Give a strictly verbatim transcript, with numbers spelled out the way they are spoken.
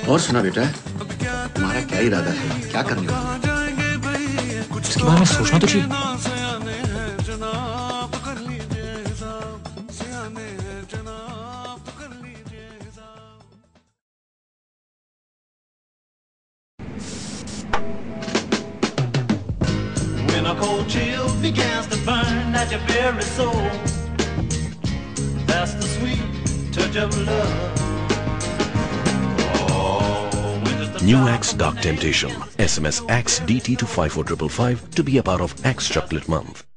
और सुना बेटा, तुम्हारा क्या इरादा है, क्या करने वाले? इसके बारे में सोचना तो चाहिए। When a cold chill begins to burn at your very soul, that's the sweet touch of love. New Axe Dark Temptation. S M S Axe D T to five four five five to be a part of Axe Chocolate Month.